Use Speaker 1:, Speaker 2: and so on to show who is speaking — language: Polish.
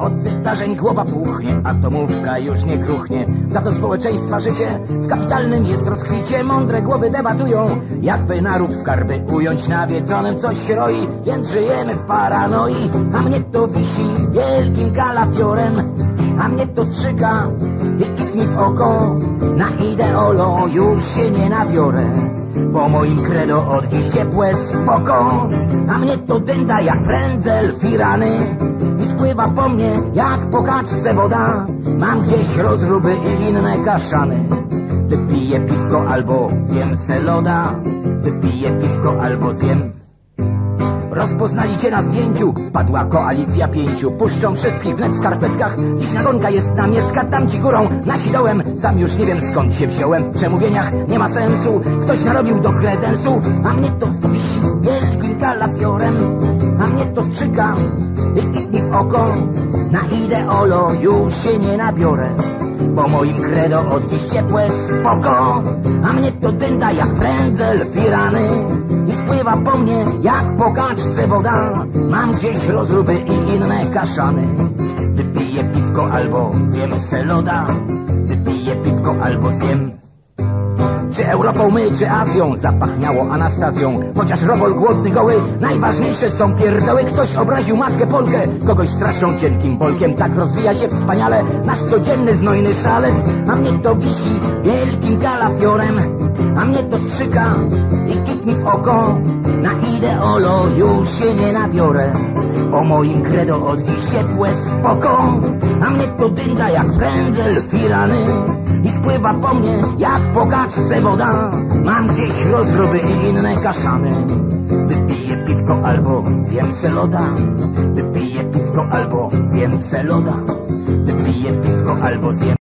Speaker 1: Od wydarzeń głowa puchnie, atomówka już nie kruchnie. Za to społeczeństwa życie w kapitalnym jest rozkwicie. Mądre głowy debatują, jakby naród w karby ująć. Nawiedzonym coś roi, więc żyjemy w paranoi. A mnie to wisi wielkim kalafiorem, a mnie to strzyka i kitni w oko. Na ideolo już się nie nabiorę, bo moim credo od dziś ciepłe spoko. A mnie to dynda jak frędzel firany i spływa po mnie jak po kaczce woda. Mam gdzieś rozruby i inne kaszany. Wypiję piwko albo zjem se loda. Wypiję piwko albo zjem. Rozpoznali cię na zdjęciu, padła koalicja 5. Puszczą wszystkich wnet w skarpetkach. Dziś nagonka jest namiestka, tamci górą, nasi dołem. Sam już nie wiem skąd się wziąłem, w przemówieniach nie ma sensu. Ktoś narobił do kredensu, a mnie to wisi wielkim kalafiorem. A mnie to strzyka i kitni w oko. Na ideolo już się nie nabiorę, bo moim credo od dziś ciepłe spoko. A mnie to dynda jak frędzel firany i spływa po mnie jak po kaczce woda. Mam gdzieś rozruby i inne kaszany. Wypiję piwko albo zjem se loda. Wypiję piwko albo zjem. Czy Europą my, czy Azją zapachniało Anastazją. Chociaż robol głodny goły, najważniejsze są pierdoły. Ktoś obraził matkę Polkę, kogoś straszą cienkim bolkiem. Tak rozwija się wspaniale nasz codzienny znojny szalet. A mnie to wisi wielkim kalafiorem, a mnie to strzyka i kitni w oko. Na ideolo już się nie nabiorę, bo moim credo od dziś ciepłe spoko. A mnie to dynda jak frędzel firany i spływa po mnie jak po kaczce woda. Mam gdzieś rozruby i inne kaszany. Wypiję piwko albo zjem se loda. Wypiję piwko albo zjem se loda. Wypiję piwko albo zjem